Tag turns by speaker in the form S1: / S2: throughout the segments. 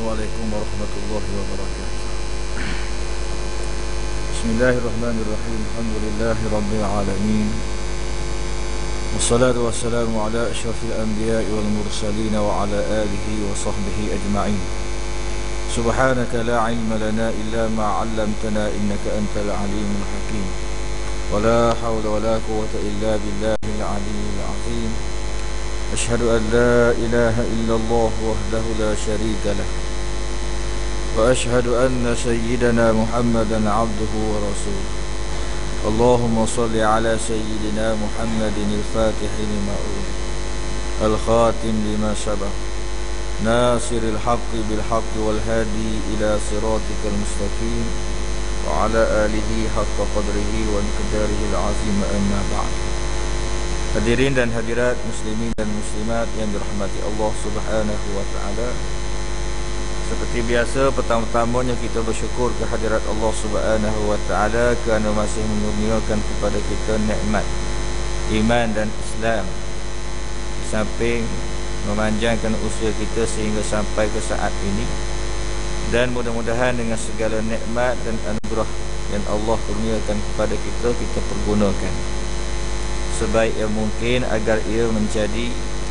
S1: Assalamualaikum warahmatullahi wabarakatuh. Bismillahirrahmanirrahim. Alhamdulillahi rabbil alamin. Wassalatu wassalamu ala asyrafil anbiya'i wal mursalin wa ala alihi wa sahbihi ajma'in. Subhanaka la ilma lana illa ma 'allamtana innaka antal alimul hakim. Wa la hawla wa la quwwata illa billahil aliyyil azim. أشهد أن لا إله إلا الله وحده لا شريك له وأشهد أن سيدنا محمدا عبده ورسوله اللهم صل على سيدنا محمد الفاتح لما أغلق الخاتم لما سبق ناصر الحق بالحق والهادي إلى صراطك المستقيم وعلى آله حق قدره ومقداره العظيم أما بعد. Hadirin dan hadirat muslimin dan muslimat yang dirahmati Allah Subhanahu wa taala. Seperti biasa, pertama-tamanya kita bersyukur kehadirat Allah Subhanahu wa taala kerana masih menuruniakan kepada kita nikmat iman dan Islam, di samping memanjangkan usia kita sehingga sampai ke saat ini. Dan mudah-mudahan dengan segala nikmat dan anugerah yang Allah kurniakan kepada kita, kita pergunakan sebaik yang mungkin agar ia menjadi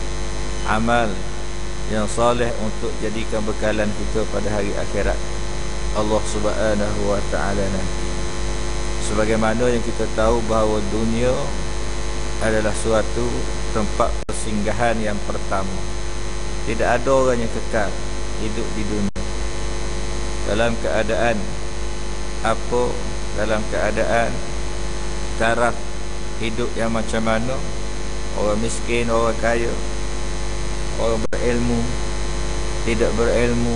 S1: amal yang soleh untuk jadikan bekalan kita pada hari akhirat Allah Subhanahu wa taala nanti. Sebagaimana yang kita tahu bahawa dunia adalah suatu tempat persinggahan yang pertama. Tidak ada orang yang kekal hidup di dunia. Dalam keadaan apa, dalam keadaan taraf hidup yang macam mana, orang miskin, orang kaya, orang berilmu, tidak berilmu,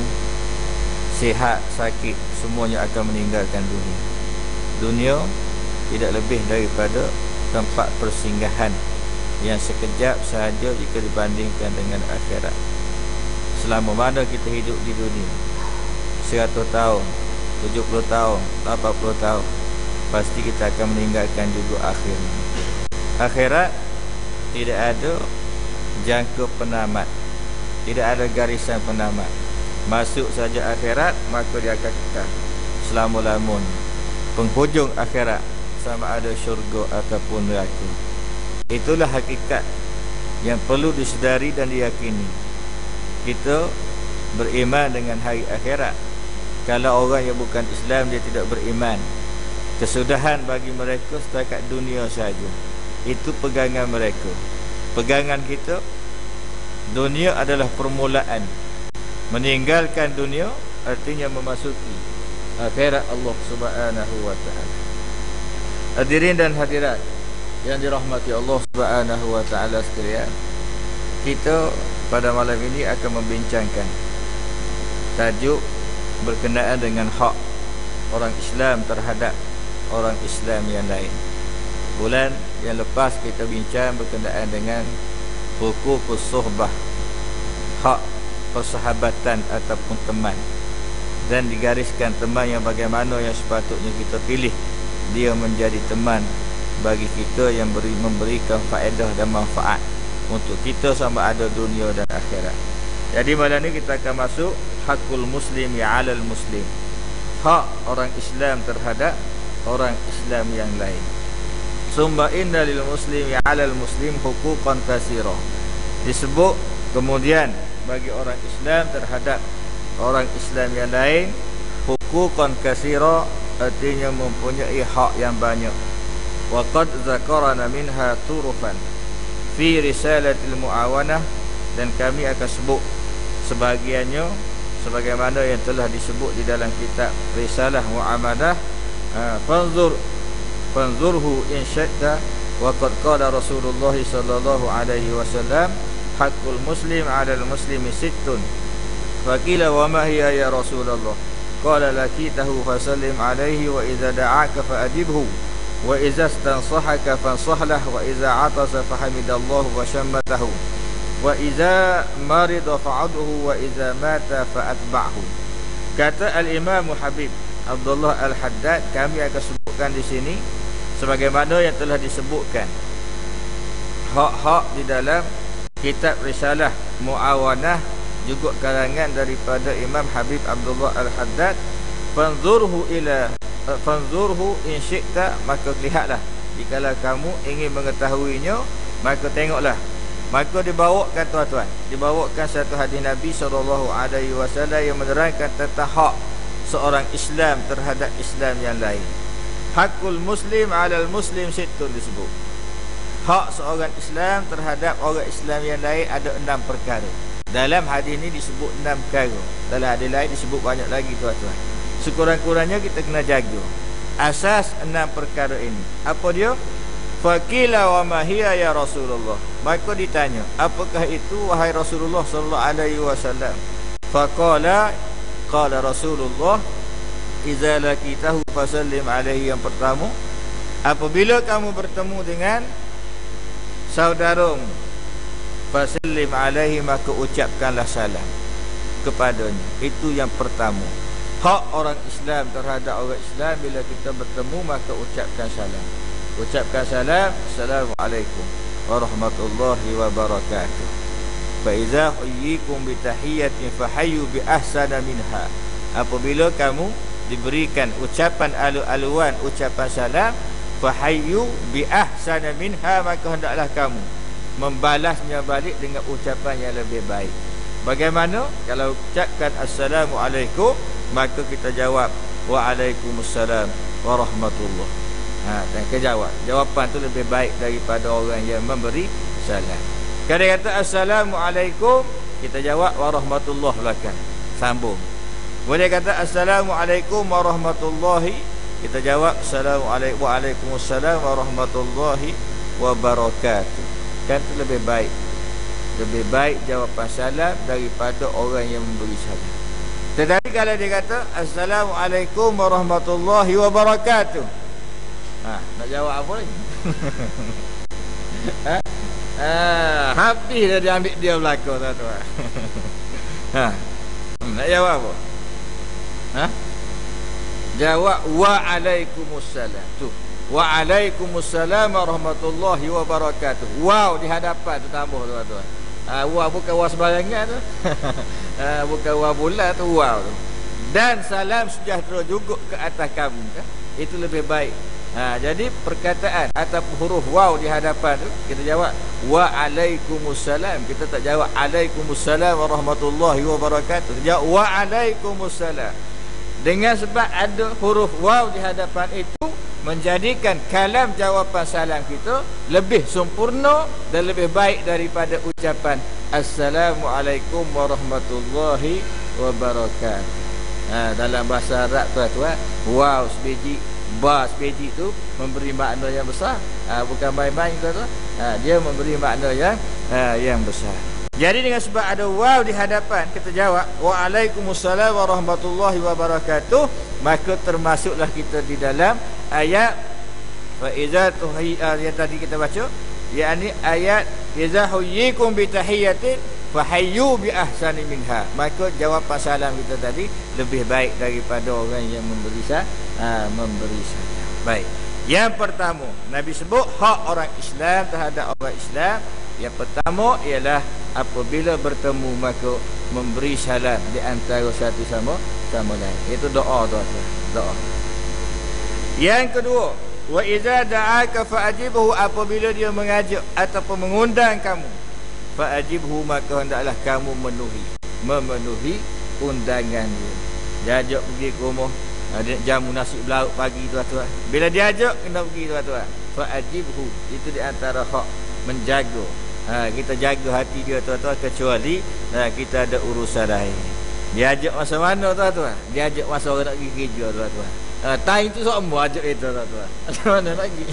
S1: sihat, sakit, semuanya akan meninggalkan dunia. Dunia tidak lebih daripada tempat persinggahan yang sekejap sahaja jika dibandingkan dengan akhirat. Selama mana kita hidup di dunia, 100 tahun, 70 tahun, 80 tahun, pasti kita akan meninggalkan juga akhirnya. Akhirat tidak ada jangka penamat, tidak ada garisan penamat. Masuk saja akhirat, maka dia akan kekal selama-lamanya. Penghujung akhirat sama ada syurga ataupun neraka. Itulah hakikat yang perlu disedari dan diyakini. Kita beriman dengan hari akhirat. Kalau orang yang bukan Islam, dia tidak beriman. Kesudahan bagi mereka setakat dunia saja. Itu pegangan mereka. Pegangan kita, dunia adalah permulaan. Meninggalkan dunia artinya memasuki akhirat Allah Subhanahu wa taala. Hadirin dan hadirat yang dirahmati Allah Subhanahu wa taala sekalian, kita pada malam ini akan membincangkan tajuk berkenaan dengan hak orang Islam terhadap orang Islam yang lain. Bulan yang lepas kita bincang berkenaan dengan huququs suhbah, hak persahabatan ataupun teman, dan digariskan teman yang bagaimana yang sepatutnya kita pilih dia menjadi teman bagi kita yang memberikan faedah dan manfaat untuk kita sama ada dunia dan akhirat. Jadi malam ni kita akan masuk hakul muslimi 'alal muslim, hak orang Islam terhadap orang Islam yang lain. Summa inna lil muslimi 'alal muslim huquqan katsira. Disebut kemudian bagi orang Islam terhadap orang Islam yang lain huquqan katsira, artinya mempunyai hak yang banyak. Wa qad zakarana minha turufan fi risalatil muawanah, dan kami akan sebut sebahagiannya sebagaimana yang telah disebut di dalam kitab Risalah Muamalah. Fanzurhu in syaita wa qad qala Rasulullah sallallahu alaihi wasallam haqqul muslim 'alal muslimi sittun. Faqila wa ma hiya ya Rasulullah? Qala laqitahu fasallim alaihi wa idza da'aka fa'adibhu wa idza istansahaka fansahlah wa idza 'atasa fahamidallahu wa shammatahu wa idza marida fa'adhu wa idza mata fa'atba'hu. Kata al-Imam Habib Abdullah Al-Haddad, kami akan sebutkan di sini sebagaimana yang telah disebutkan hak-hak di dalam kitab Risalah Muawanah juga karangan daripada Imam Habib Abdullah Al-Haddad, fanzurhu in syi'ta, maka lihatlah jikalau kamu ingin mengetahuinya, maka tengoklah. Maka dibawakan tuan-tuan, dibawakan satu hadis Nabi SAW yang menerangkan tentang hak seorang Islam terhadap Islam yang lain. Hakul muslim 'alal muslim sittun disebut. Hak seorang Islam terhadap orang Islam yang lain ada 6 perkara. Dalam hadis ini disebut 6 perkara. Dalam hadis lain disebut banyak lagi tuan-tuan. Sekurang-kurangnya kita kena jaga asas 6 perkara ini. Apa dia? Faqila wa ma hiya ya Rasulullah. Maka ditanya, apakah itu wahai Rasulullah sallallahu alaihi wasallam? Faqala qala Rasulullah, idza laqitahu fasallim alaihi. Yang pertama, apabila kamu bertemu dengan saudaramu, fasallim alaihi, maka ucapkanlah salam kepadanya. Itu yang pertama. Hak orang Islam terhadap orang Islam, bila kita bertemu maka ucapkan salam. Ucapkan salam, assalamualaikum warahmatullahi wabarakatuh. Fa idza huyyikum bi tahiyyatin fahayyu bi ahsana minha. Apabila kamu diberikan ucapan alu-aluan, ucapan salam, fahayyu bi ahsana minha, maka hendaklah kamu membalasnya balik dengan ucapan yang lebih baik. Bagaimana? Kalau ucapkan assalamualaikum, maka kita jawab waalaikumsalam warahmatullahi. Dan kejawab, jawapan tu lebih baik daripada orang yang memberi salam. Kalau dia kata assalamualaikum, kita jawab warahmatullahi belakang, sambung. Boleh kata assalamualaikum warahmatullahi, kita jawab assalamualaikum waalaikumsalam warahmatullahi wabarakatuh. Kan tu lebih baik. Lebih baik jawapan salam daripada orang yang memberi salam. Tetapi kalau dia kata assalamualaikum warahmatullahi wabarakatuh, nak jawab apa lagi? Habis dah dia ambil dia belakang tuan-tuan. Nak jawab apa? Jawab waalaikumsalam. Tu, waalaikumsalam warahmatullahi wabarakatuh. Wow di hadapan tu tambah tuan-tuan. Wow bukan wow sembarangan tu. Bukan wow bulat tu, wow tu. Dan salam sejahtera juga ke atas kamu, kan? Itu lebih baik. Jadi perkataan ataupun huruf waw di hadapan tu, kita jawab waalaikumsalam. Kita tak jawab alaikumussalam warahmatullahi wabarakatuh. Jawab waalaikumsalam. Dengan sebab ada huruf waw di hadapan itu, menjadikan kalam jawapan salam kita lebih sempurna dan lebih baik daripada ucapan assalamualaikum warahmatullahi wabarakatuh. Dalam bahasa Arab tuan-tuan, waw sebiji, ba sebiji tu memberi makna yang besar. Bukan main-main tuan-tuan. Dia memberi makna yang besar. Jadi dengan sebab ada waw di hadapan, kita jawab waalaikumsalam warahmatullahi wabarakatuh, maka termasuklah kita di dalam ayat fa iza yang tadi kita baca, yakni ayat iza huyyikum bi tahiyyatin fahayyu bi ahsani minha. Maka jawapan salam kita tadi lebih baik daripada orang yang memberi salam. Baik. Yang pertama, Nabi sebut hak orang Islam terhadap orang Islam. Yang pertama ialah apabila bertemu maka memberi salam di antara satu sama lain. Itu doa tuan-tuan. Doa. Yang kedua, wa iza da'aka fa'ajibhu, apabila dia mengajak ataupun mengundang kamu, fa'ajibhu, maka hendaklah kamu memenuhi undangan dia. Dia ajak pergi ke rumah, jamu nasi belauk pagi tuan-tuan. Bila dia ajak, kena pergi tuan-tuan. Fa'ajibhu, itu di antara hak menjaga. Kita jaga hati dia tuan-tuan, kecuali kita ada urusan lain. Dia ajak masa mana tuan-tuan? Dia ajak masa orang nak pergi kerja tuan-tuan. Time tu semua ajak kita tuan-tuan. Macam mana lagi?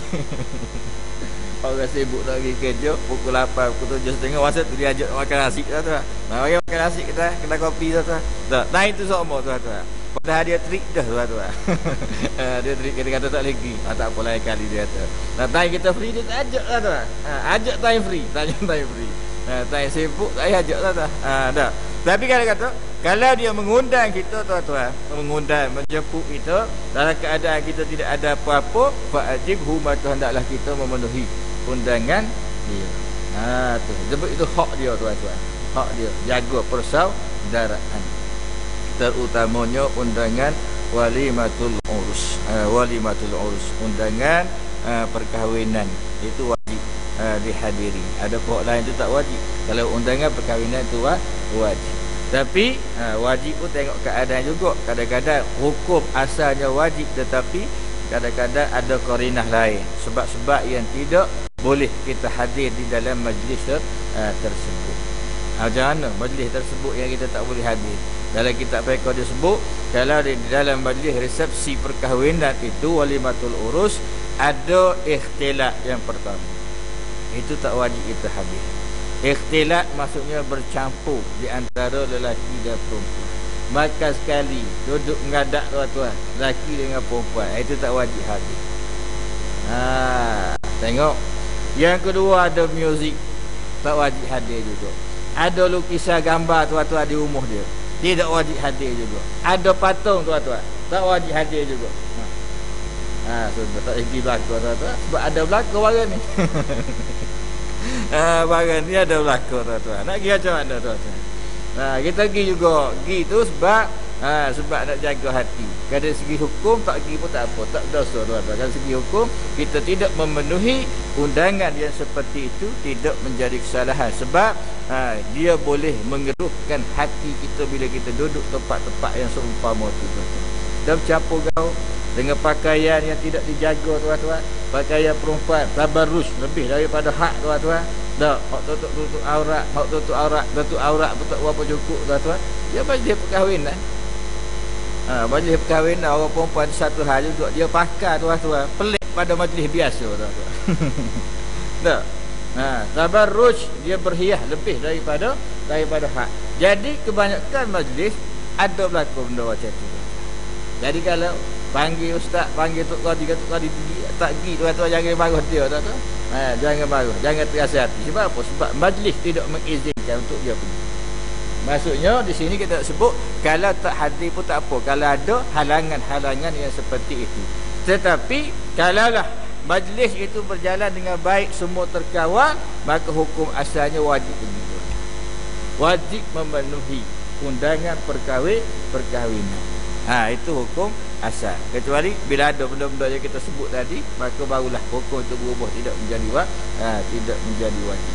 S1: Orang sibuk nak pergi kerja pukul 8, pukul 7.30, masa tu dia ajak makan nasi tuan-tuan. Mari makan nasi kita, kena kopi tuan-tuan. Time tu semua tuan-tuan. Padahal dia trik dah tuan-tuan. Dia trik, kita kata tak lagi. Tak apa lain kali dia kata. Time kita free dia tak ajak tuan-tuan. Ajak time free, tanya time free. Time sibuk tak ajak tuan-tuan. Dah. Tapi kalau kata, kalau dia mengundang kita tuan-tuan, mengundang, menjemput kita dalam keadaan kita tidak ada apa-apa, fa'ajibhu, maka hendaklah kita memenuhi undangan dia. Tu. Sebab itu hak dia tuan-tuan. hak dia jaga persaudaraan, terutamanya undangan walimatul urus. Walimatul urus, undangan perkahwinan itu wajib dihadiri. Ada pihak lain itu tak wajib. Kalau undangan perkahwinan itu wajib. Tapi wajib pun tengok keadaan juga. Kadang-kadang hukum asalnya wajib, tetapi kadang-kadang ada qarinah lain, sebab-sebab yang tidak boleh kita hadir di dalam majlis tersebut. Macam mana majlis tersebut yang kita tak boleh hadir? Dalam kitab fiqh dia sebut, kalau di dalam majlis resepsi perkahwinan itu walimatul urus ada ikhtilat yang pertama, itu tak wajib kita hadir. Ikhtilat maksudnya bercampur di antara lelaki dan perempuan. Makan sekali, duduk mengadak tuan-tuan, lelaki dengan perempuan, itu tak wajib hadir. Tengok. Yang kedua ada muzik, tak wajib hadir juga. Ada lukisan gambar tuan-tuan di rumah dia, tidak wajib hadir juga. Ada patung tuan-tuan, tak wajib hadir juga. Sudah tak pergi belakang tuan-tuan, sebab ada belakang barang ni. Barang ni ada belakang tuan-tuan. Nak pergi macam mana tuan-tuan? Kita pergi juga. Pergi tu sebab nak jaga hati. Dari segi hukum tak pergi pun tak apa, tak dosa tuan-tuan. Dari segi hukum kita tidak memenuhi undangan yang seperti itu tidak menjadi kesalahan, sebab dia boleh mengeruhkan hati kita bila kita duduk tempat-tempat yang seumpama tu tuan-tuan. Dan bercampur gaul dengan pakaian yang tidak dijaga tuan-tuan. Pakaian perempuan tabarrus lebih daripada hak tuan-tuan. Dah, hak tutup aurat, hak tutup aurat betul berapa cukup tuan-tuan. Dia majlis perkahwinan. Majlis perkahwinan orang perempuan satu hal juga, dia pakai tuan-tuan pelik pada majlis biasa tuan-tuan. Dah. Tabarruj, dia berhias lebih daripada hak. Jadi kebanyakan majlis ada berlaku benda macam tu. Jadi kalau panggil ustaz, panggil tok kadi, kata kadi tak pergi tuan-tuan, jangan marah dia tuan-tuan. Jangan marah, jangan terasa hati. Sebab apa? Sebab majlis tidak mengizinkan untuk dia pergi. Maksudnya di sini kita sebut kalau tak hadir pun tak apa, kalau ada halangan-halangan yang seperti itu. Tetapi kalaulah majlis itu berjalan dengan baik, semua terkawal, maka hukum asalnya wajib pergi. Wajib memenuhi undangan perkahwinan. Itu hukum asal. Kecuali bila ada benda-benda yang kita sebut tadi, maka barulah hukum itu berubah, tidak menjadi wajib.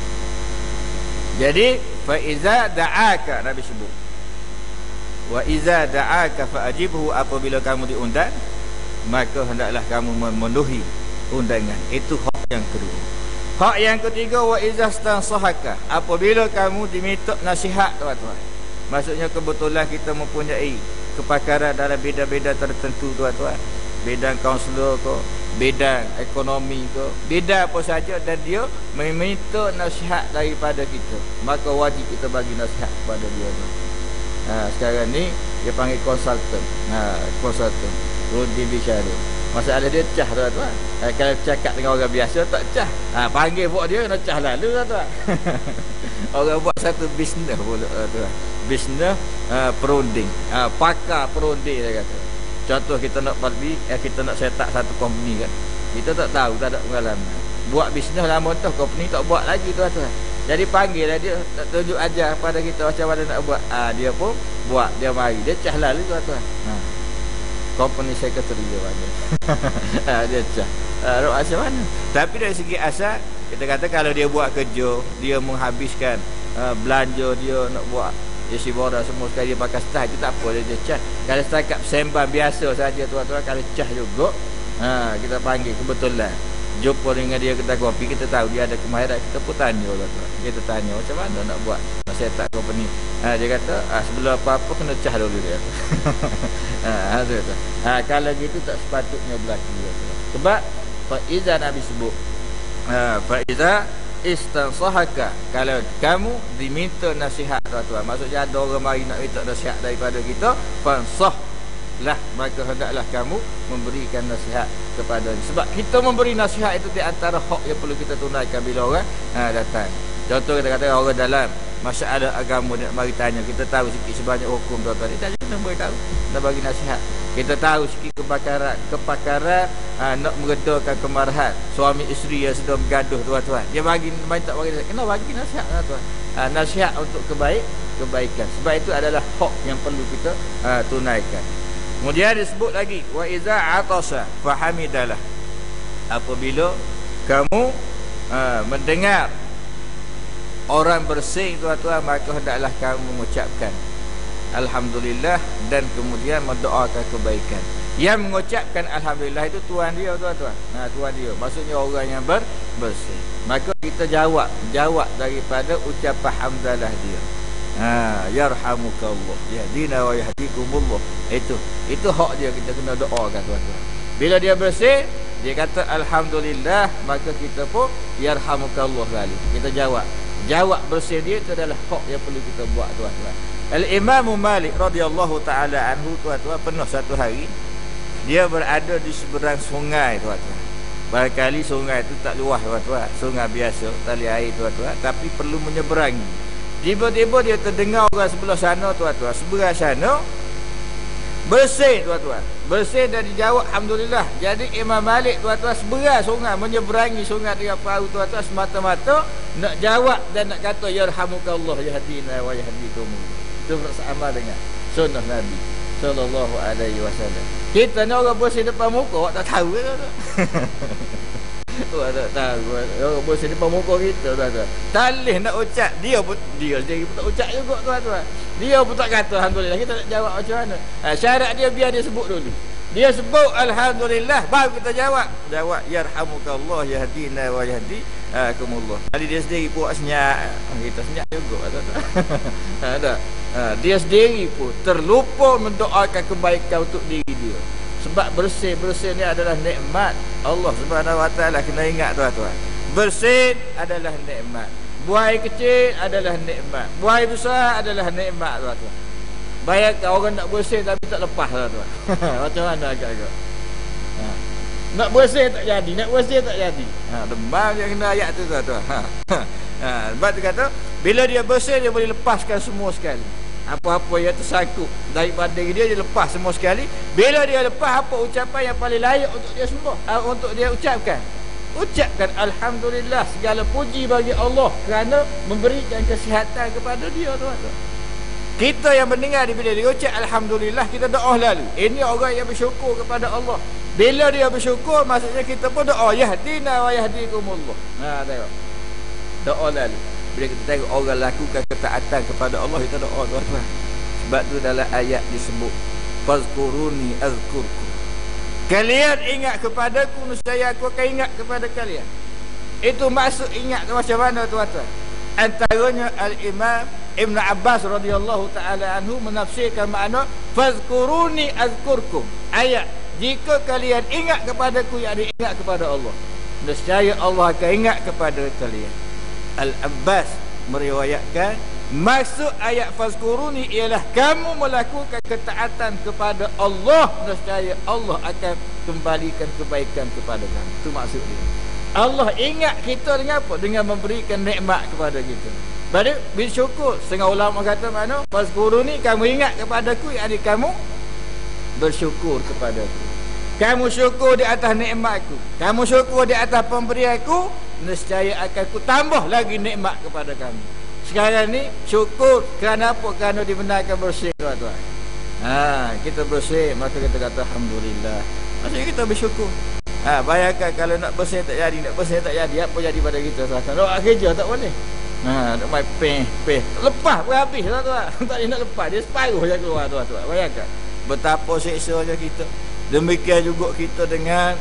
S1: Jadi fa iza da'aka, Nabi sebut, wa iza da'aka fa ajibhu, apabila kamu diundang maka hendaklah kamu memenuhi undangan. Itu hak yang kedua. Hak yang ketiga, wa iza stansahaka, apabila kamu diminta nasihat tuan-tuan. Maksudnya kebetulan kita mempunyai kepakaran dalam bidang-bidang tertentu tuan-tuan, bidang kaunselor ke, bidang ekonomi ke, bidang apa saja, dan dia meminta nasihat daripada kita, maka wajib kita bagi nasihat kepada dia. Sekarang ni dia panggil konsultan. Konsultan Rudi bicara. Masalah dia cah tuan-tuan. Kalau cakap dengan orang biasa tak cah. Panggil buat dia nak cah lalu tuan-tuan. Orang buat satu bisnes pula tuan. Bisnes perunding. Pakar perunding dia kata. Contoh kita nak pergi, kita nak set up satu company kan. Kita tak tahu, tak ada pengalaman. Buat bisnes lama tu company tak buat lagi tuan-tuan. Jadi panggil lah dia, nak tunjuk ajar pada kita macam mana nak buat. Dia pun buat, dia mari, dia cah lalu tuan-tuan. Company secretary dia panggil. Dia cah. Macam mana? Tapi dari segi asal, kita kata kalau dia buat kerja, dia menghabiskan belanja dia nak buat isi bora semua sekali dia pakai style, itu tak apa, dia cah. Kalau setakat sembang biasa saja tuan-tuan, kalau cah juga, kita panggil kebetulan jumpa dengan dia kedai kopi, kita tahu dia ada kemahiran, kita pun tanya tuan-tuan. Kita tanya macam mana nak buat, nak set up company. Dia kata sebelum apa-apa kena cah dulu dia. Kalau gitu tak sepatutnya berlaku tuan-tuan. Sebab Faiza Nabi sebut, Faiza istansahaka, kalau kamu diminta nasihat tuan-tuan, maksudnya ada orang mari nak minta nasihat daripada kita, fansahlah, maka hendaklah kamu memberikan nasihat kepadanya. Sebab kita memberi nasihat itu di antara hak yang perlu kita tunaikan bila orang datang. Contoh kita kata orang dalam masalah agama dia mari tanya, kita tahu sikit sebanyak hukum tuan-tuan, kita jangan boleh tahu, nak bagi nasihat. Kita tahu sikit kepakaran nak meredakan kemarahan suami isteri yang sedang bergaduh, tuan-tuan. Dia bagi tak bagi, kena bagi nasihat, tuan. Nasihat untuk kebaikan. Sebab itu adalah hak yang perlu kita tunaikan. Kemudian disebut lagi, wa iza atasa fahamidalah. Apabila kamu mendengar orang bersih, tuan-tuan, maka hendaklah kamu mengucapkan alhamdulillah dan kemudian mendoakan kebaikan. Yang mengucapkan alhamdulillah itu tuan dia, tuan-tuan. Tuan dia maksudnya orang yang bersih. Maka kita jawab daripada ucapan hamdalah dia. Yarhamukallah, yahdina wa yahdikumullah. Itu hak dia, kita kena doakan, tuan-tuan. Bila dia bersih, dia kata alhamdulillah, maka kita pun yarhamukallah kali. Kita jawab bersih dia, itu adalah hak yang perlu kita buat, tuan-tuan. Al-Imam Malik radhiyallahu taala anhu, tuan-tuan, pernah satu hari dia berada di seberang sungai, tuan-tuan. Barangkali sungai itu tak luas, tuan-tuan. Sungai biasa, tali air, tuan-tuan, tapi perlu menyeberangi. Tiba-tiba dia terdengar orang sebelah sana, tuan-tuan, seberang sana bersih, tuan-tuan. Bersih dan dijawab alhamdulillah. Jadi Imam Malik, tuan-tuan, seberang sungai, menyeberangi sungai dengan perahu, tuan-tuan, semata-mata nak jawab dan nak kata yarhamukallah yahdina wa yahdikumullah. Itu bersama dengan sunnah Nabi sallallahu alaihi wasallam. Kita ni orang bersih depan muka, awak tak tahu ke, tuan-tuan? Awak tak tahu orang bersih depan muka kita, tuan-tuan. Talih nak ucap, dia sendiri pun tak ucap juga, tuan-tuan. Dia pun tak kata alhamdulillah. Kita nak jawab macam mana? Syarat dia biar dia sebut dulu. Dia sebut alhamdulillah, baru kita jawab yarhamukallah yahdina wa yahdikumullah. Jadi dia sendiri pun senyap. Kita senyap juga, tuan-tuan. Ada. Dia sendiri pun terlupa mendoakan kebaikan untuk diri dia. Sebab bersih ni adalah nikmat Allah Subhanahu wa taala, kena ingat, tuan-tuan. Bersih adalah nikmat. Buai kecil adalah nikmat. Buai besar adalah nikmat, tuan-tuan. Bayangkan orang nak bersih tapi tak lepas, tuan-tuan. Macam mana agak-agak? Nak bersih tak jadi. Demam dia kena ayat tu, tuan-tuan. Sebab tu kata, bila dia bersih dia boleh lepaskan semua sekali. Apa-apa yang tersangkut daripada dia lepas semua sekali. Bila dia lepas, apa ucapan yang paling layak untuk dia sembah, untuk dia ucapkan alhamdulillah, segala puji bagi Allah kerana memberikan kesihatan kepada dia, tuan-tuan. Kita yang mendengar bila dia ucap alhamdulillah, kita doa lalu. Ini orang yang bersyukur kepada Allah. Bila dia bersyukur, maksudnya kita pun doa yahdina wa yahdikumullah. Tengok, doa lalu. Bila kita tengok orang lakukan ketaatan kepada Allah, kita doa, tuan-tuan. Sebab tu dalam ayat disebut fazkuruni azkurkum. Kalian ingat kepadaku, nescaya aku akan ingat kepada kalian. Itu maksud ingat macam mana, tuan-tuan? Antaranya Al-Imam Ibn Abbas radhiyallahu taala anhu menafsirkan makna fazkuruni azkurkum. Ayat, jika kalian ingat kepadaku, yakni ingat kepada Allah, nescaya Allah akan ingat kepada kalian. Al-Abbas meriwayatkan maksud ayat fazkuruni ialah kamu melakukan ketaatan kepada Allah, nescaya Allah akan kembalikan kebaikan kepada kamu. Itu maksud dia. Allah ingat kita dengan apa? Dengan memberikan nikmat kepada kita. Pada bersyukur. Setengah ulama kata mana? Fazkuruni, kamu ingat kepadaku, yakni kamu bersyukur kepadaku. Kamu syukur di atas nikmatku, kamu syukur di atas pemberianku, nescaya akan ku tambah lagi nikmat kepada kamu. Sekarang ni syukur kerana apa? Kerana dibenarkan bersih, tuan-tuan. Kita bersih, maka kita kata alhamdulillah. Maksudnya kita bersyukur. Bayangkan kalau nak bersih tak jadi, apa jadi pada kita, tuan-tuan? Nak kerja tak boleh. Nak main peh. Lepas pun habis, tuan-tuan. Tak boleh nak lepas, dia separuh je keluar, tuan-tuan. Bayangkan betapa siksanya kita. Demikian juga kita dengan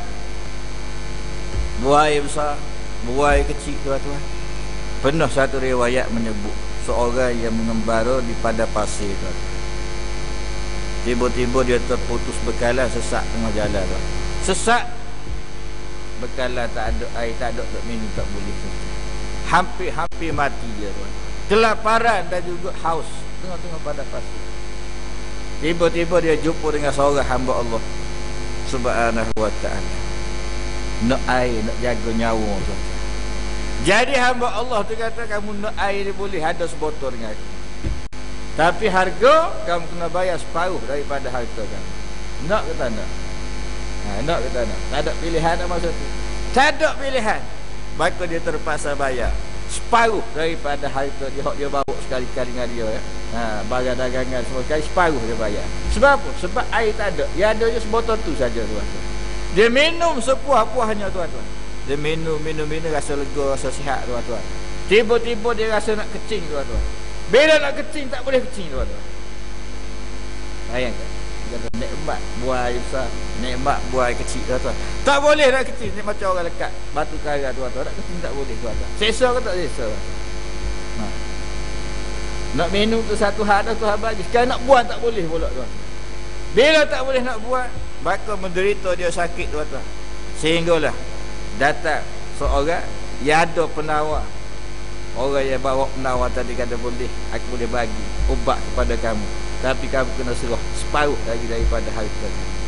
S1: buai besar, buai kecil, tuan-tuan. Pernah satu riwayat menyebut seorang yang mengembara di padang pasir, tuan-tuan. Tiba-tiba dia terputus bekalan, sesak tengah jalan, tuan. Sesak, bekalan tak ada, air tak ada untuk minum, tak boleh, tuan. Hampir mati dia, tuan. Kelaparan dan juga haus tengah-tengah padang pasir. Tiba-tiba dia jumpa dengan seorang hamba Allah Subhanahu wa ta'ala. Nak air, nak jaga nyawa, tuan-tuan. Jadi hamba Allah tu kata, kamu nak air dia boleh ada sebotol dengan aku, tapi harga kamu kena bayar separuh daripada harta kamu. Nak ke tak nak? Nak ke tak nak? Tak ada pilihan dah masa tu. Tak ada pilihan. Maka dia terpaksa bayar separuh daripada harta dia bawa sekali-kali dengan dia ya. Barang dagangan semua sekali separuh dia bayar. Sebab apa? Sebab air tak ada. Yang ada je sebotol tu saja tuan-tuan. Dia minum sepuas-puasnya tuan-tuan. Dia minum rasa lega, rasa sihat tuan-tuan. Tiba-tiba dia rasa nak kecing tuan-tuan. Bila nak kecing tak boleh kecing tuan-tuan. Bayangkan. Kata nikmat buah air besar, nikmat buah air kecil tuan-tuan. Tak boleh nak kecil ni macam orang lekat batu karang tuan-tuan. Nak kecil tak boleh tuan-tuan. Selesa ke tak selesa? Nak minum tu satu hal dah Tuhan bagi. Sekarang nak buat tak boleh pula tuan. Bila tak boleh nak buat, maka menderita dia sakit tuan-tuan. Sehinggalah datang seorang yang ada penawar. Orang yang bawa penawar tadi kata boleh, aku boleh bagi ubat kepada kamu. Tapi kamu kena serah separuh lagi daripada harta.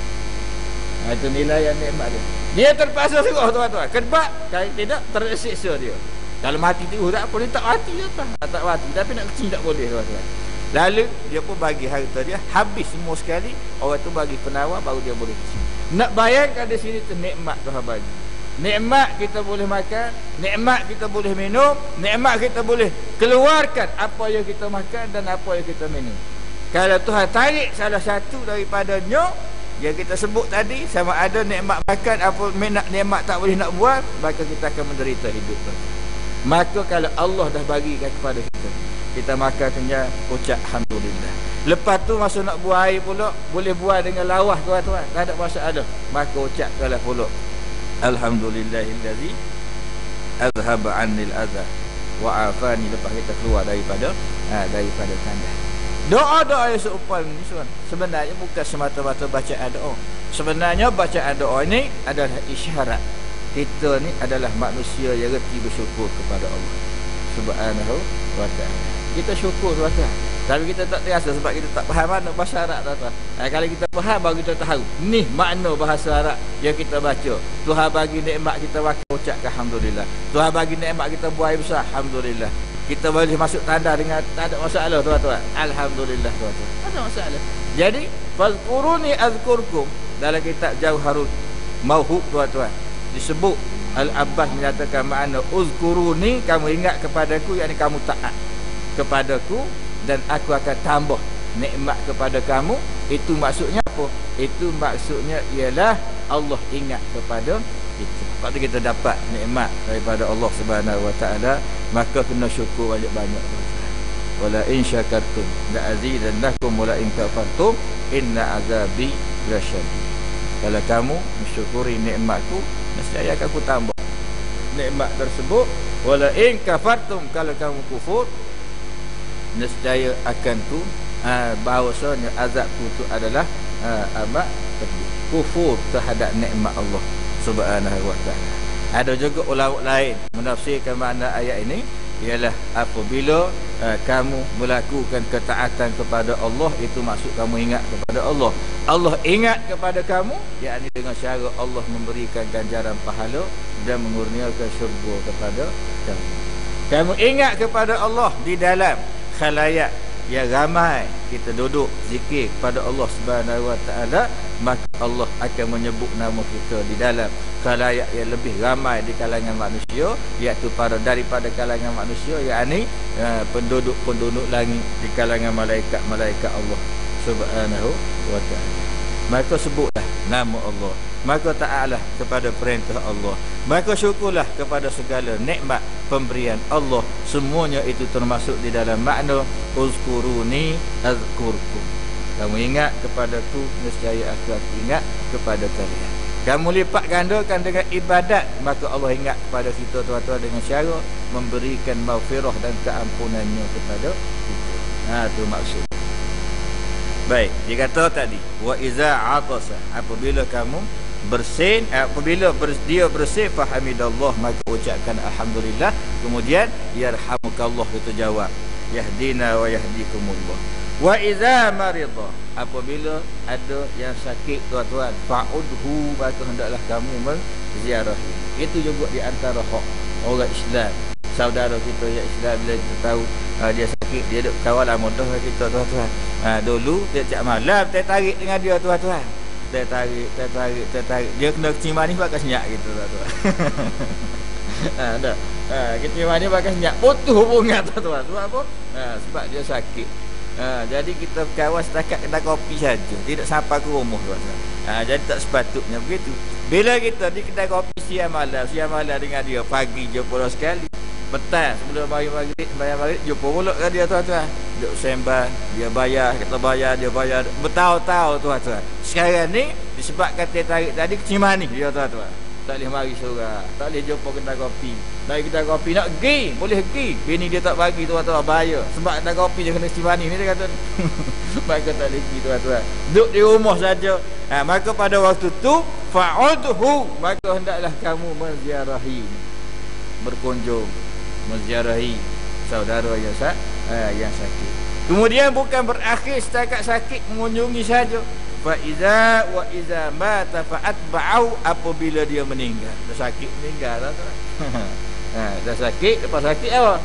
S1: Itu nilai yang nikmat dia. Dia terpaksa serah tuan-tuan. Sebab kalau tidak tersiksa dia. Kalau mati tu tak apa, dia tak mati je tak mati. Tapi nak kecil tak boleh tuan-tuan. Lalu dia pun bagi harta dia habis semua sekali. Orang tu bagi penawar baru dia boleh kecil. Nak bayangkan di sini tu nikmat Tuhan bagi. Nikmat kita boleh makan, nikmat kita boleh minum, nikmat kita boleh keluarkan apa yang kita makan dan apa yang kita minum. Kalau Tuhan tarik salah satu daripadanya yang kita sebut tadi, sama ada nikmat makan apa nikmat tak boleh nak buat, maka kita akan menderita hidup. Maka kalau Allah dah bagikan kepada kita makan kenyang, ucap alhamdulillah. Lepas tu masa nak buang air pula, boleh buang dengan lawah tuan-tuan, tak ada masalah. Maka ucapkanlah pula alhamdulillahillazi azhaba 'annil adha wa afani, lepas kita keluar daripada tanda. Doa-doa yang seumpama ni sebenarnya bukan semata-mata bacaan doa. Sebenarnya bacaan doa ini adalah isyarat kita ni adalah manusia yang reti bersyukur kepada Allah Subhanahu wa ta'ala. Kita syukur tuan-tuan. Tapi kita tak terasa sebab kita tak faham mana bahasa Arab tuan-tuan. Kalau kita faham baru kita tahu ni makna bahasa Arab yang kita baca. Tuhan bagi nikmat kita makan, ucapkan alhamdulillah. Tuhan bagi nikmat kita buah air besar, alhamdulillah. Kita boleh masuk tanda dengan tak ada masalah tuan-tuan. Alhamdulillah tuan-tuan. Tak ada masalah. Jadi fazkuruni azkurkum, dalam kitab Jauharul Mauhub tuan-tuan disebut Al-Abbas menyatakan makna uzkuruni, kamu ingat kepadaku, yakni kamu taat kepadaku dan aku akan tambah nikmat kepada kamu. Itu maksudnya apa? Itu maksudnya ialah Allah ingat kepada kita. Lepas kita dapat nikmat daripada Allah Subhanahu wa ta'ala, maka kena syukur banyak-banyak. Wala in syakartum la azidannakum wala in kafartum inna azabi lasyadid. Kalau kamu mensyukuri nikmatku, nescaya akan aku tambah nikmat tersebut. Wala in kafartum, kalau kamu kufur, nescaya akan ku bahawasanya azabku itu adalah amat pedih. Kufur terhadap nikmat Allah Subhanahu wa ta'ala. Ada juga ulama lain menafsirkan makna ayat ini ialah apabila kamu melakukan ketaatan kepada Allah, itu maksud kamu ingat kepada Allah. Allah ingat kepada kamu, yakni dengan cara Allah memberikan ganjaran pahala dan mengurniakan syurga kepada kamu. Kamu ingat kepada Allah di dalam khalayak yang ramai, kita duduk zikir kepada Allah Subhanahu wa ta'ala, maka Allah akan menyebut nama kita di dalam khalayak yang lebih ramai di kalangan manusia, iaitu daripada kalangan manusia, yakni penduduk-penduduk langit di kalangan malaikat-malaikat Allah Subhanahu wa ta'ala. Maka sebutlah nama Allah, maka taatlah kepada perintah Allah, maka syukurlah kepada segala nikmat pemberian Allah. Semuanya itu termasuk di dalam makna uzkuruni azkurkum. Kamu ingat kepadaku, nescaya aku ingat kepada kalian. Kamu lipat gandakan dengan ibadat, maka Allah ingat kepada kita tuan-tuan dengan cara memberikan maghfirah dan keampunannya kepada kita. Itu maksud. Baik, dia kata tadi wa iza atasa, apabila kamu bersin, apabila dia bersin, fahamidallah, maka ucapkan alhamdulillah. Kemudian yarhamukallah, itu jawab yahdina wa yahdikumullah. Wa iza marida, apabila ada yang sakit tuan-tuan, fa'udhu, maka hendaklah kamu menziarahi. Itu juga di antara hak orang Islam. Saudara kita yang Islam, bila kita tahu dia sakit, dia duk kawal mudah kita tuan-tuan. Dulu tiap malam kita tarik dengan dia tuan-tuan. tertarik. Dia kena kecil manis bakal senyap gitu tuan-tuan. Dah. Kecil manis bakal senyap. Putus hubungan tuan-tuan. Sebab apa? Sebab dia sakit. Jadi kita kawan setakat kedai kopi saja, tidak sampai ke rumah tuan-tuan. Jadi tak sepatutnya begitu. Bila kita di kedai kopi siang malam dengan dia, pagi jumpa sekali, petang sebelum maghrib jumpa pula dengan dia tuan-tuan. Duk sembang, dia bayar bertahun-tahun tuan-tuan. Sekarang ni disebabkan teh tarik tadi kecil manis dia tuan-tuan. Tak boleh mari surah, tak boleh jumpa kedai kopi. Dari kedai kopi nak pergi, boleh pergi. Bini dia tak bagi tuan-tuan, bayar. Sebab kedai kopi dia kena kecil manis ni dia kata. Maka tak boleh pergi tuan-tuan. Duduk di rumah saja. Maka pada waktu tu fa'udhu, maka hendaklah kamu menziarahi, berkunjung, menziarahi saudara yang sakit. Kemudian bukan berakhir setakat sakit mengunjungi saja. Fa iza mata fa'atba'u, apabila dia meninggal. Dah sakit meninggal dah tuan. Dah sakit, lepas sakit apa?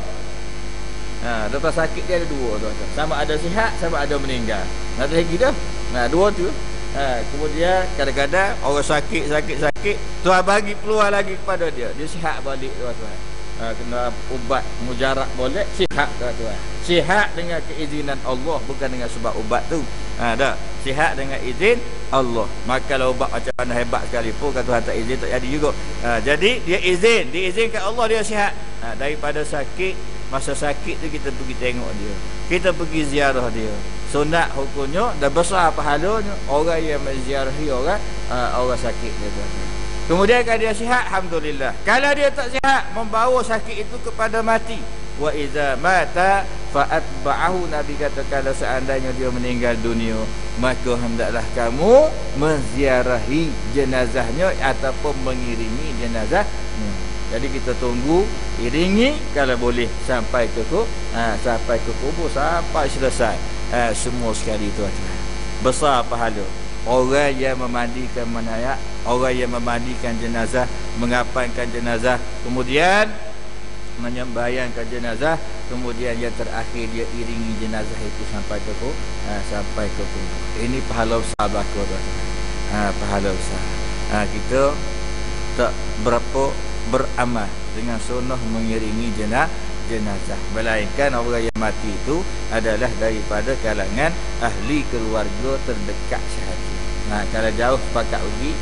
S1: Lepas sakit dia ada dua tuan-tuan. Sama ada sihat, sama ada meninggal. Ada lagi dah. Dua tu. Kemudian kadang-kadang orang sakit Tuhan bagi peluang lagi kepada dia. Dia sihat balik tuan-tuan. Kena ubat mujarab boleh, sihat tuan-tuan. Sihat dengan keizinan Allah, bukan dengan sebab ubat tu. Dah. Sihat dengan izin Allah. Maka kalau ubat macam mana hebat sekalipun, kalau Tuhan tak izin tak jadi juga. Jadi dia diizinkan Allah, dia sihat. Daripada sakit, masa sakit tu kita pergi tengok dia, kita pergi ziarah dia. Sunat hukumnya dan besar pahalanya orang yang menziarahi orang sakit dia tuan-tuan. Kemudian kalau dia sihat, alhamdulillah. Kalau dia tak sihat, membawa sakit itu kepada mati. Wa iza mata fa'atba'ahu, Nabi kata kalau seandainya dia meninggal dunia, maka hendaklah kamu menziarahi jenazahnya ataupun mengiringi jenazah. Jadi kita tunggu, iringi kalau boleh sampai ke kubur, sampai selesai semua sekali tuan-tuan. Besar pahala orang yang memandikan mayat, orang yang memandikan jenazah, mengapankan jenazah, kemudian menyembayangkan jenazah, kemudian yang terakhir dia iringi jenazah itu sampai ke kubur. Ini pahala besar belaka tuan-tuan. Pahala besar. Kita tak berapa beramal dengan sunnah mengiringi jenazah, melainkan orang yang mati itu adalah daripada kalangan ahli keluarga terdekat sahaja. Kalau jauh pakat pergi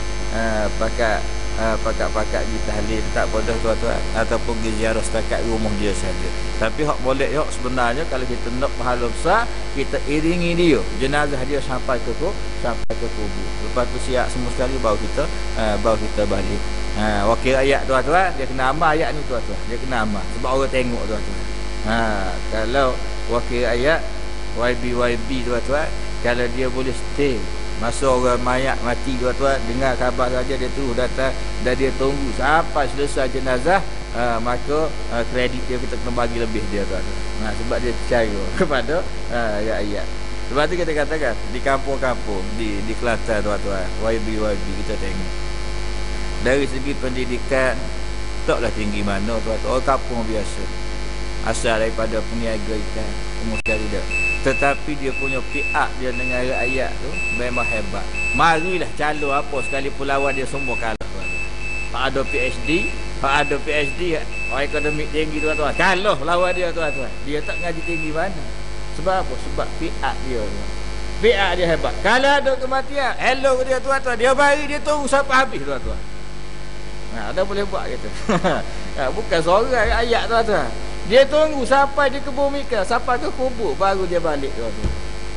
S1: pakat di tahlil tak bodoh tuan-tuan, ataupun pergi ziarah setakat rumah dia saja. Tapi hak boleh sebenarnya kalau kita nak pahala besar, kita iringi dia, jenazah dia sampai ke kubur. Lepas tu siap semua sekali baru kita balik. Wakil ayat tuan-tuan, dia kena amal ayat ni tuan-tuan. Dia kena amal sebab orang tengok tuan-tuan. Kalau wakil ayat YB tuan-tuan, kalau dia boleh stay masa orang mayat mati tuan-tuan, dengar khabar saja dia terus datang dan dia tunggu sampai selesai jenazah, maka kredit dia kita kena bagi lebih dia tuan-tuan. Sebab dia percaya kepada ayat-ayat. Sebab tu kita katakan di kampung-kampung di Kelantan tuan-tuan, YB kita tengok dari segi pendidikan taklah tinggi mana tuan-tuan. Orang kampung biasa, asal daripada peniaga ikan semua sekali dah, tetapi dia punya pihak dia dengan ayat tu memang hebat. Marilah calon apa sekalipun lawan dia semua kalah tuan-tuan. Pak ada PhD orang akademik tinggi tuan-tuan, kalah lawan dia tuan-tuan. Dia tak ngaji tinggi mana. Sebab apa? Sebab pihak dia hebat. Kalau ada kematian, hello dia tuan-tuan, dia bagi, dia tunggu sampai habis tuan-tuan. Ada boleh buat gitu. Bukan seorang ayat tuan-tuan. Dia tunggu sampai dia kebumikan, sampai ke kubur baru dia balik tuan-tuan.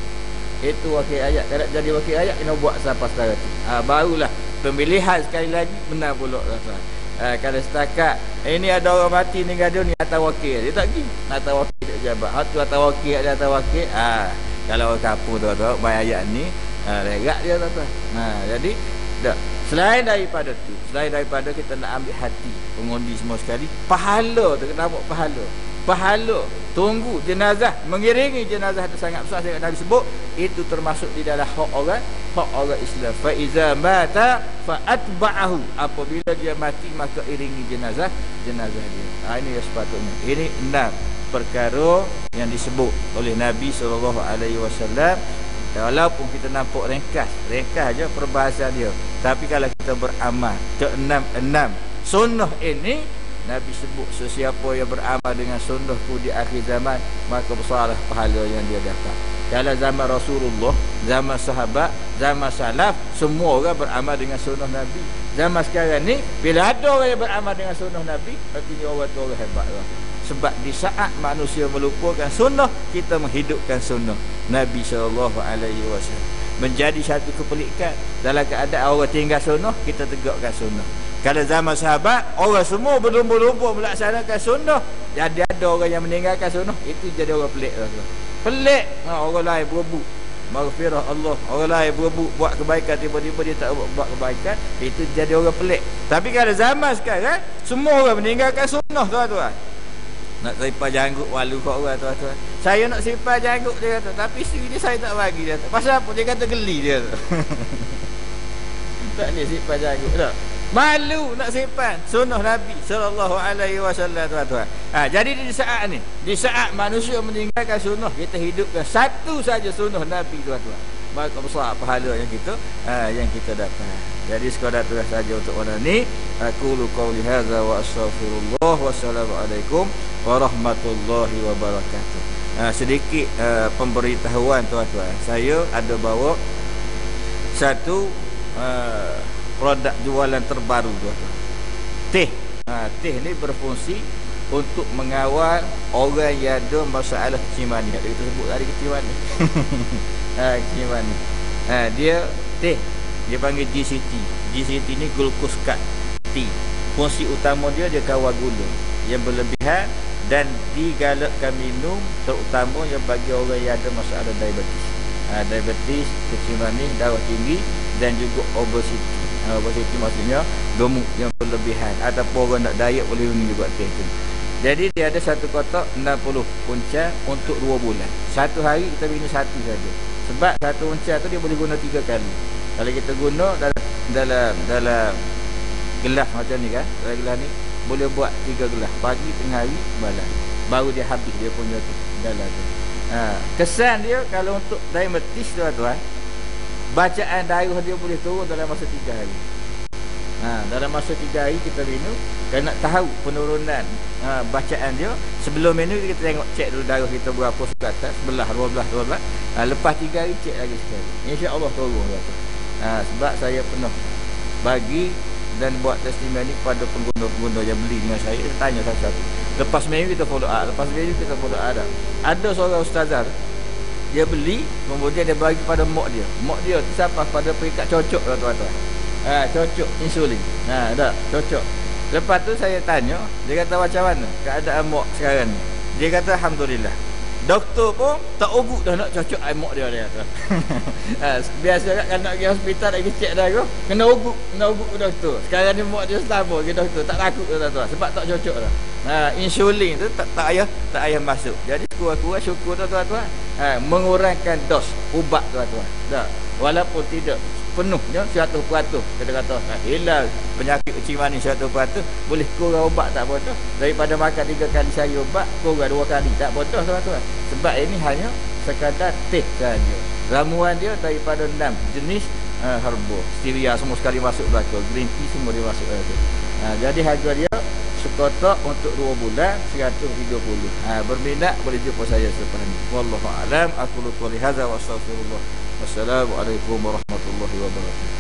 S1: Itu wakil ayat. Kalau jadi wakil ayat kena buat sampai setara tu. Barulah pemilihan sekali lagi benar pula tuan-tuan. Kalau setakat ini ada orang mati meninggal dunia atas wakil, dia tak pergi. Atas wakil dia jabat. Hatu atas wakil, ada atas wakil. Kalau orang kampung tuan-tuan, main ayat ni lerak dia tuan-tuan. Jadi dah. Selain daripada kita nak ambil hati pengundi semua sekali, pahala tu kena buat pahala tunggu jenazah, mengiringi jenazah itu sangat besar. Saya Nabi sebut itu termasuk di dalam hak orang Islam. Fa iza mata fa atba'ahu, apabila dia mati maka iringi jenazah dia. Ini yang sepatutnya. Ini 6 perkara yang disebut oleh Nabi SAW Walaupun kita nampak ringkas aja perbahasan dia, tapi kalau kita beramal keenam sunnah ini, Nabi sebut sesiapa yang beramal dengan sunnahku di akhir zaman, maka besarlah pahala yang dia dapat. Dalam zaman Rasulullah, zaman sahabat, zaman salaf, semua orang beramal dengan sunnah Nabi. Zaman sekarang ni, bila ada orang yang beramal dengan sunnah Nabi, artinya orang tu orang hebat lah. Sebab di saat manusia melupakan sunnah, kita menghidupkan sunnah Nabi SAW. Menjadi satu kepelikan. Dalam keadaan orang tinggal sunnah, kita tegakkan sunnah. Kalau zaman sahabat, orang semua berlumba-lumba melaksanakan sunnah, jadi ada orang yang meninggalkan sunnah, itu jadi orang pelik lah. Pelik. Orang lain berebut maghfirah Allah, orang lain berebut buat kebaikan, tiba-tiba dia tak buat kebaikan, itu jadi orang pelik. Tapi kalau zaman sekarang, semua orang meninggalkan sunnah, tuan-tuan. Nak sipar janggut walu kat orang, tuan-tuan. Saya nak sipar janggut, dia kata, tapi isteri dia saya tak bagi, dia kata. Pasal apa? Dia kata geli, dia kata. Tak ni sipar janggut tak? Malu nak simpan sunnah Nabi SAW, tuan-tuan. Jadi di saat ni, di saat manusia meninggalkan sunnah, kita hidupkan satu saja sunnah Nabi, tuan-tuan. Maka besar pahala yang kita dapat. Jadi sekadar itu saja untuk orang ni. Aku qauli hadza wa astaghfirullah, wassalamualaikum warahmatullahi wabarakatuh. Sedikit pemberitahuan, tuan-tuan. Saya ada bawa satu produk jualan terbaru, tuan-tuan. Teh. Teh ni berfungsi untuk mengawal orang yang ada masalah kencing manis. Kita sebut tadi kencing manis. Kencing manis. Dia teh, dia panggil GCT. GCT ni glucose cut tea. Fungsi utama dia kawal gula yang berlebihan dan digalakkan minum, terutama yang bagi orang yang ada masalah diabetes. Diabetes, kencing manis, darah tinggi dan juga obesiti. Obesiti maksudnya gemuk yang berlebihan, ataupun orang nak diet boleh minum juga teh tu. Jadi dia ada satu kotak 60 punca untuk 2 bulan. Satu hari kita minum satu saja. Sebab satu punca tu dia boleh guna 3 kali. Kalau kita guna dalam gelas macam ni kan, dalam gelas ni boleh buat 3 gelas, pagi, tengah hari, malam. Baru dia habis dia punya tu dalam tu. Kesan dia kalau untuk diabetes, tuan-tuan, bacaan darah dia boleh turun dalam masa 3 hari. Dalam masa 3 hari kita minum. Kalau nak tahu penurunan bacaan dia, sebelum minum kita tengok, cek dulu darah kita berapa suka atas, 11, 12. Lepas 3 hari cek lagi sekali, insya-Allah turun. Sebab saya pernah bagi dan buat testimoni kepada pengguna-pengguna yang beli dengan saya tanya satu-satu. Lepas minggu kita follow up, ada seorang ustazah, dia beli, kemudian dia bagi pada mak dia. Mak dia tu sampai pada peringkat cocok lah, tuan-tuan. Cocok insulin. Dah cocok. Lepas tu saya tanya, dia kata macam mana keadaan mak sekarang ni? Dia kata alhamdulillah. Doktor pun tak ugut dah nak cocok mak dia kata. Biasa kan kalau nak pergi hospital nak pergi cek darah, kena ugut ke doktor. Sekarang ni mak dia sabar ke doktor, tak takut dah, tuan-tuan, sebab tak cocok dah. Insulin tu tak payah masuk. Jadi kurang-kurang syukur tu, tuan-tuan. Mengurangkan dos ubat, tuan-tuan. Dah. Walaupun tidak penuhnya 100%, kita kata hilang penyakit kencing manis 100%, boleh kurang ubat tak apa dah. Daripada makan 3 kali sehari ubat, kurang 2 kali tak apa dah, tuan-tuan. Sebab ini hanya sekadar teh saja. Ramuan dia daripada 6 jenis herba, stevia semua sekali masuk belakang, green tea semua dia masuk belakang. Jadi harga dia sekotak untuk 2 bulan 130. Berminat boleh jumpa saya selepas ni. Wallahu a'lam. Aku qouli hadza wa astaghfirullah. Wassalamualaikum warahmatullahi wabarakatuh.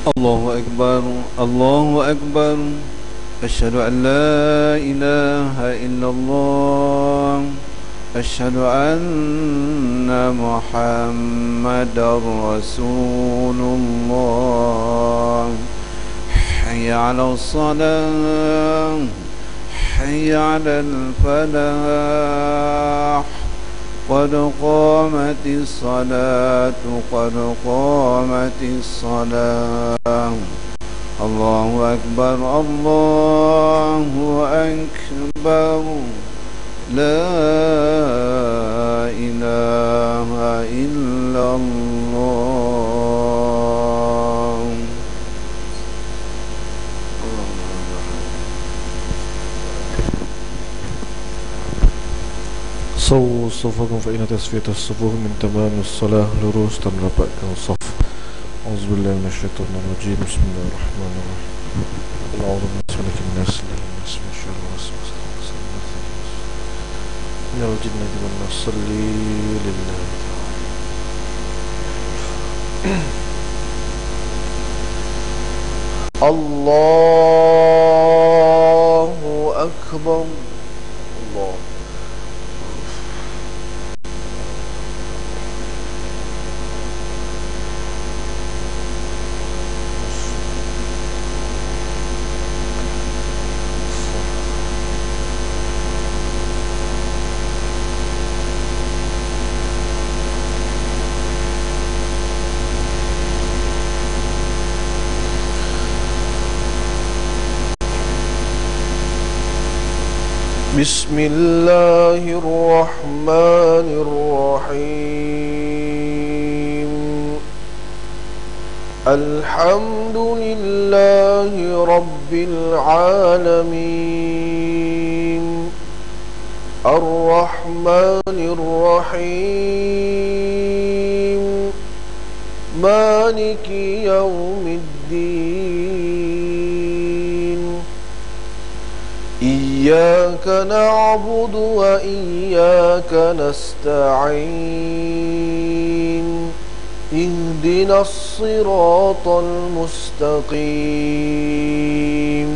S2: الله أكبر الله أكبر أشهد أن لا إله إلا الله أشهد أن محمدا رسول الله حي على الصلاة حي على الفلاح قد قامت الصلاة قد قامت الصلاة الله أكبر الله أكبر لا إله إلا الله
S3: Sawu sufukum fa inna tasfiyatas sufuh min tamamis salah. Lurus dan rapatkan saf. Auzubillahi minasyaitonir rajim. Bismillahirrahmanirrahim. A'udzu billahi minasyaitonir rajim. Minal jinnati wan nas. Salli lillahi Allahu akbar. Allah. بسم الله الرحمن الرحيم الحمد لله رب العالمين الرحمن الرحيم مالك يوم الدين إياك نعبد وإياك نستعين اهدنا الصراط المستقيم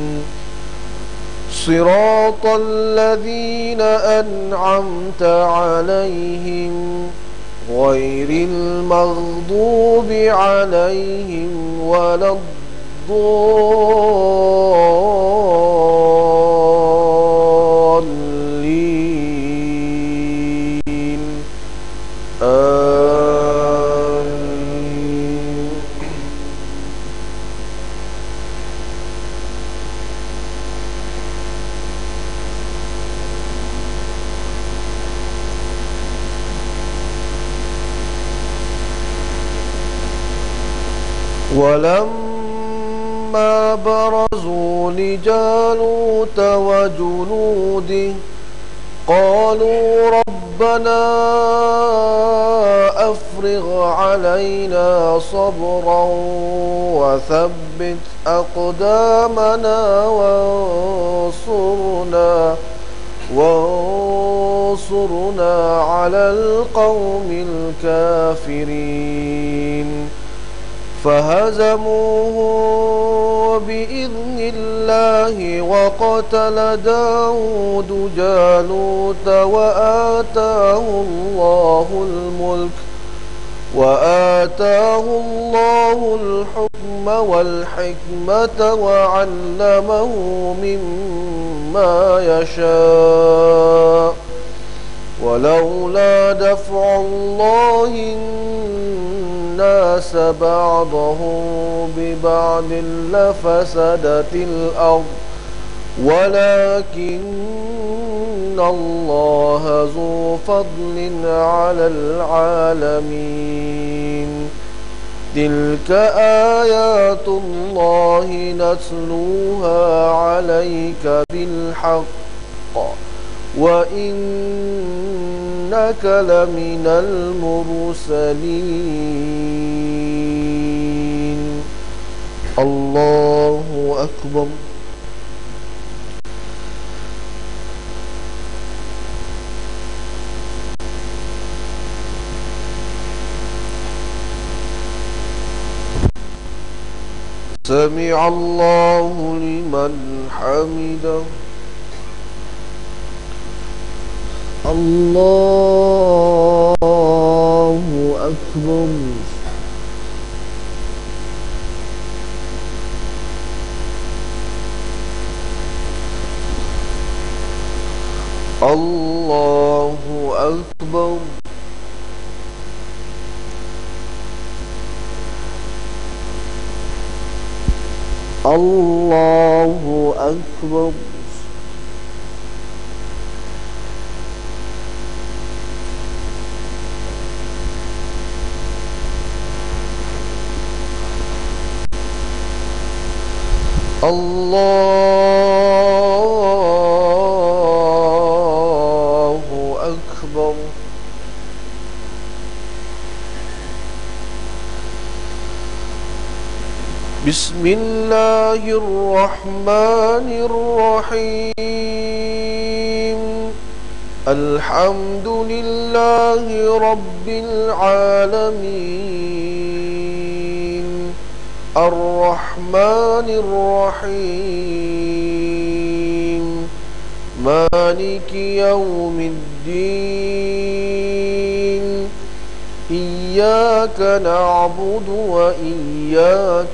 S3: صراط الذين أنعمت عليهم غير المغضوب عليهم ولا الضالين آمين. ولما برزوا لجالوت وجنوده قالوا ربنا أفرغ علينا صبرا وثبت أقدامنا وانصرنا على القوم الكافرين فهزموه بإذن الله وقتل داود جالوت وآتاه الله الحكم والحكمة وعلمه مما يشاء ولولا دفع الله الناس بعضهم ببعض لفسدت الأرض ولكن الله ذو فضل على العالمين تلك آيات الله نتلوها عليك بالحق وإنك لمن المرسلين الله أكبر.
S2: سمع الله لمن حمده
S4: الله أكبر
S2: الله أكبر
S4: الله أكبر
S2: الله أكبر بسم الله الرحمن الرحيم الحمد لله رب العالمين الرحمن الرحيم مالك يوم الدين إياك نعبد وإياك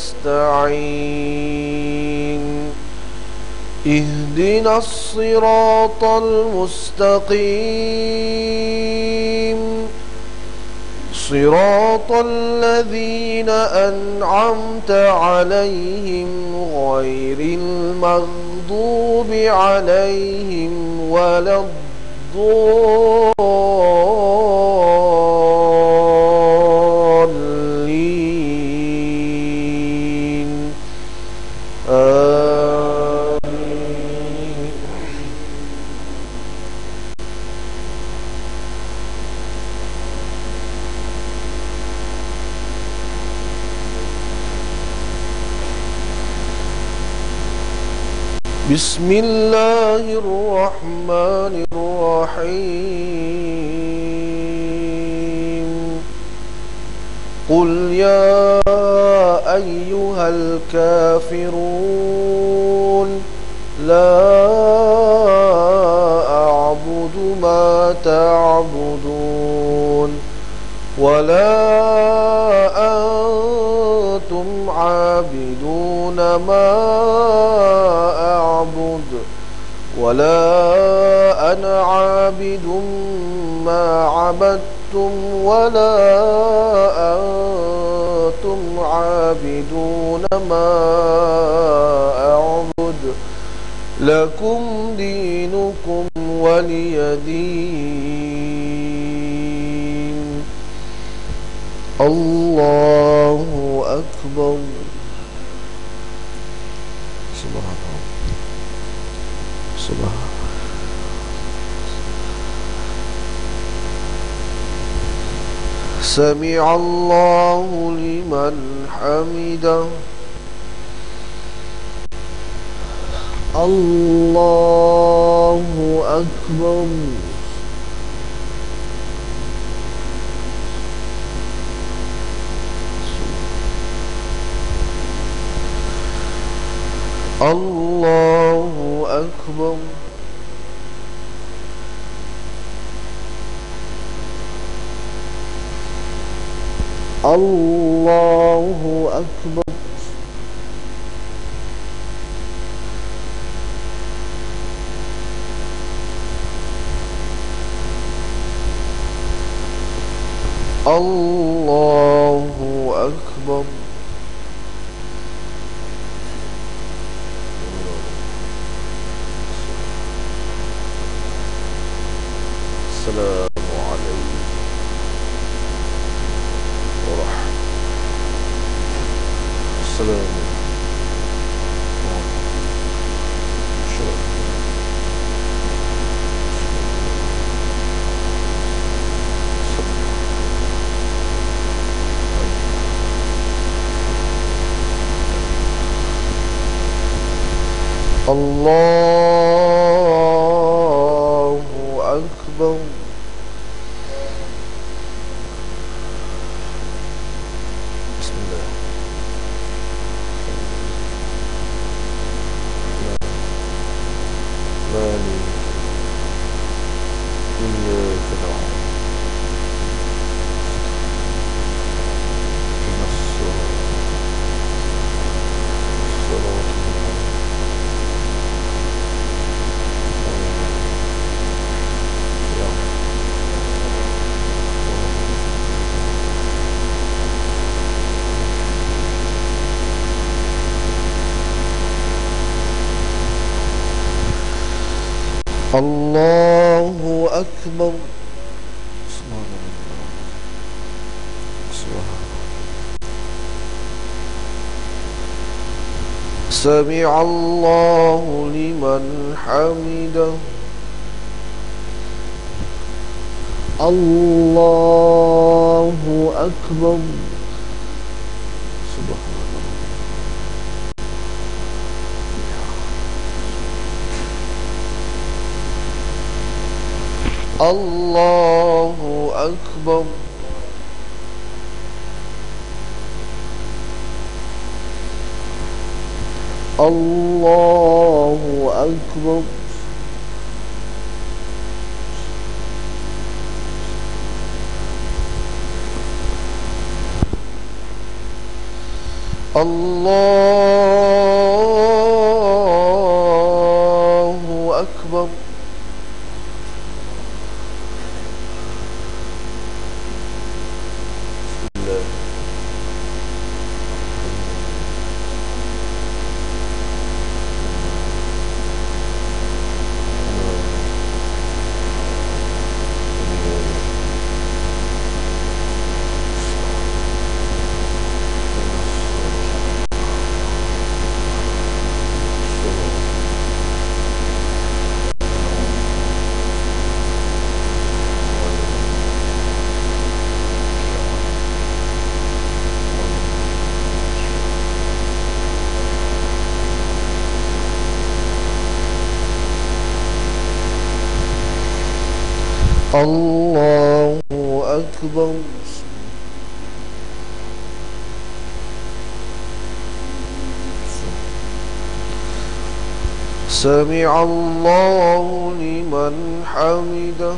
S2: نستعين اهدنا الصراط المستقيم صراط الذين أنعمت عليهم غير المغضوب عليهم ولا الضالين آمين بسم الله الرحمن الرحيم قل يا أيها الكافرون لا أعبد ما تعبدون ولا أنتم عابدون ما أعبد ولا أنا عابد ما عبدتم ولا أنتم عابدون ما أعبد لكم دينكم ولي دين الله أكبر سمع الله لمن حمده
S4: الله أكبر
S2: الله أكبر
S4: الله أكبر
S2: الله أكبر السلام عليكم ورحمة السلام الله أكبر بسم الله الله أكبر. سمع الله لمن حمده.
S4: الله أكبر.
S2: الله أكبر.
S4: الله أكبر.
S2: الله أكبر. الله أكبر. سمع الله لمن حمده.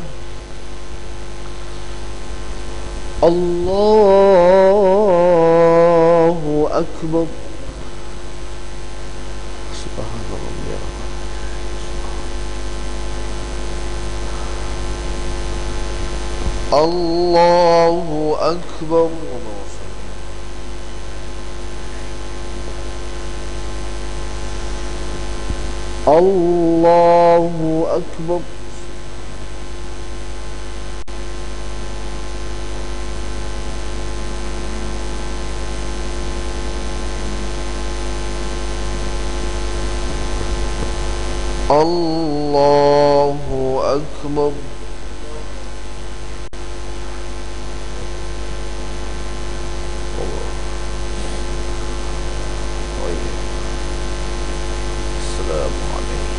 S4: الله أكبر.
S2: سبحان ربي. الله أكبر.
S4: الله أكبر.
S2: الله أكبر. السلام عليكم.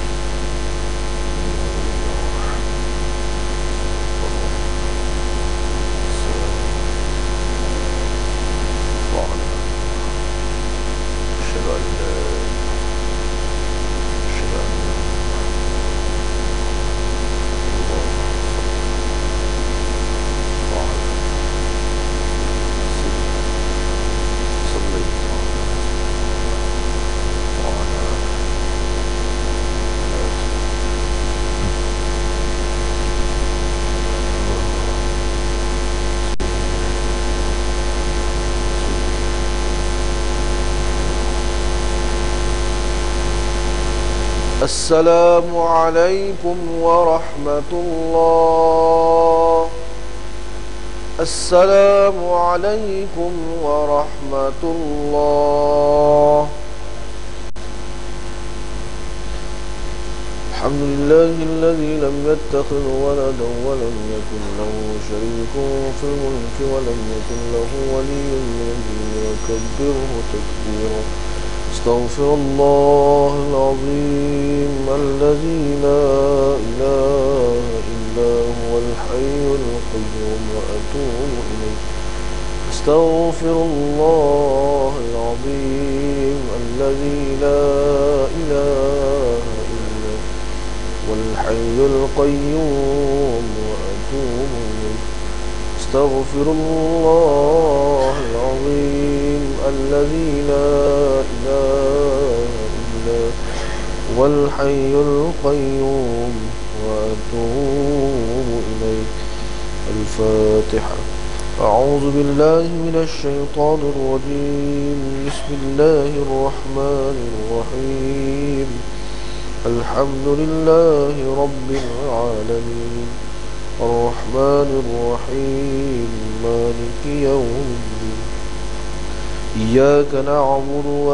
S2: السلام عليكم ورحمة الله. السلام عليكم ورحمة الله. الحمد لله الذي لم يتخذ ولدا ولم يكن له شريك في الملك ولم يكن له ولي من الذل وكبره تكبيرا. استغفر الله العظيم الذي لا إله إلا هو الحي القيوم وأتوب إليه. استغفر الله العظيم الذي لا إله إلا هو الحي القيوم وأتوب إليه. استغفر الله العظيم الذي لا إله إلا هو الحي القيوم وأتوب إليه. الفاتحة. أعوذ بالله من الشيطان الرجيم. بسم الله الرحمن الرحيم. الحمد لله رب العالمين الرحمن الرحيم مالك يوم الدين إياك نعبد